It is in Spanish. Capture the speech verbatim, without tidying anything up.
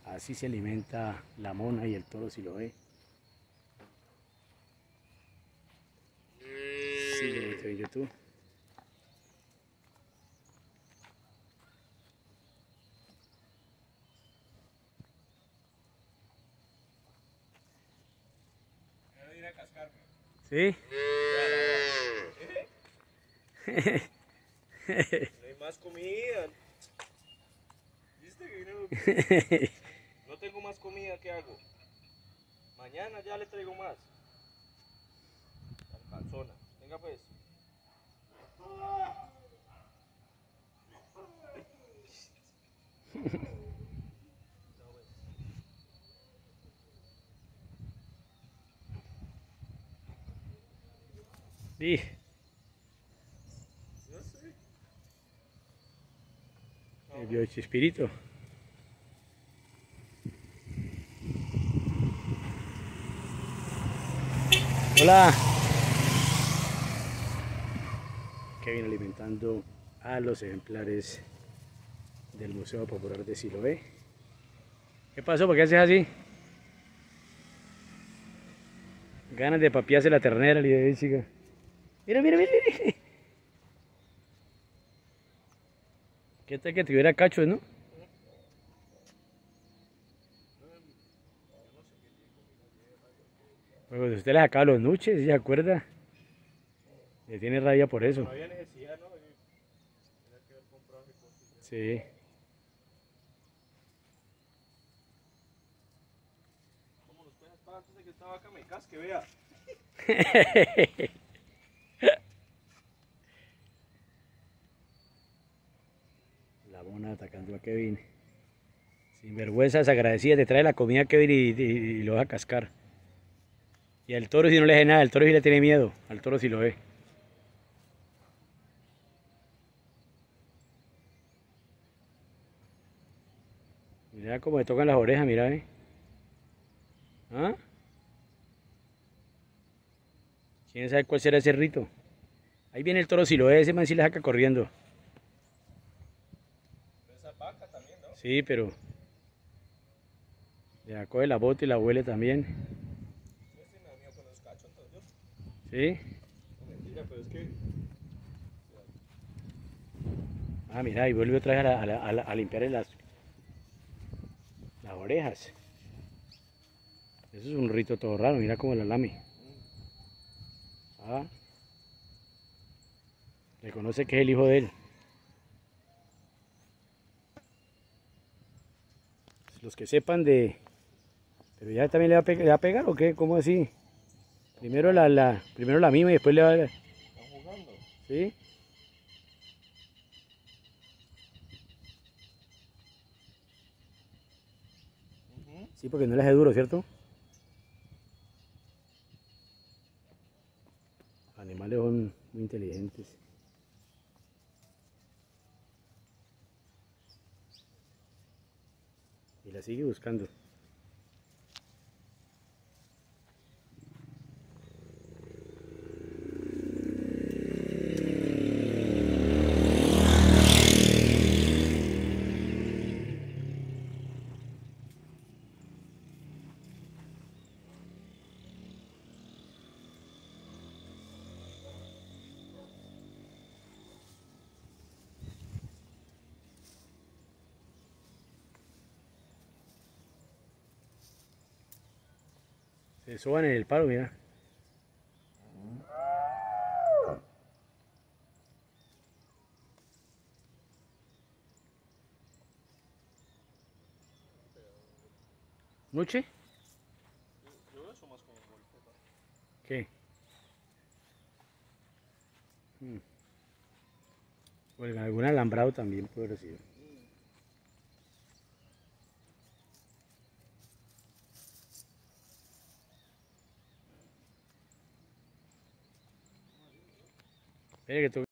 Así se alimenta la mona y el toro, si lo ve. Sígueme en YouTube. Quiero ir a cascarme. ¿Sí? No hay más comida. ¿Viste que no, no tengo más comida? ¿Qué hago? Mañana ya le traigo más. Alcanzona. Venga pues. Sí. No sé. El biochispirito. Hola. Kevin alimentando a los ejemplares del Museo Popular de Siloé. ¿Qué pasó? ¿Por qué haces así? Ganas de papiarse la ternera, le chica. Mira, mira, mira, mira. ¿Qué tal que tuviera cachos, no? Pues usted le sacaba los nuches, ¿sí se acuerda? Le tiene rabia por eso. No había necesidad, ¿no? Tenía que haber comprado ese coche. Sí. Vámonos pues, para antes de que esta vaca me casque, vea. La mona atacando a Kevin. Sin vergüenzas, agradecida, te trae la comida a Kevin y, y, y lo va a cascar. Y al toro si no le hace nada, el toro si le tiene miedo, al toro si lo ve. Mira cómo le tocan las orejas, mira, eh. ¿Ah? ¿Quién sabe cuál será ese rito? Ahí viene el toro si lo ve, ese man sí le saca corriendo. Esa vaca también, ¿no? Sí, pero le coge la bota y la huele también. Este me da miedo con los cachos, entonces. ¿Sí? No, mentira, pero es que... Ah, mira, y vuelve otra vez a, la- a, la- a limpiarle las, las orejas. Eso es un rito todo raro, mira cómo la lame. Ah. Reconoce que es el hijo de él. Los que sepan de... ¿Pero ya también le va a, pe- le va a pegar o qué? ¿Cómo así? Primero la, la, primero la mima y después le va a... ¿Están jugando? ¿Sí? Uh-huh. Sí, porque no les hace duro, ¿cierto? Los animales son muy inteligentes. Y la sigue buscando. Se soban en el palo, mira. ¿Noche? Yo, yo veo eso más como un golpe, ¿no? ¿Qué? Hmm. O algún alambrado también puede recibir. Espere que tú...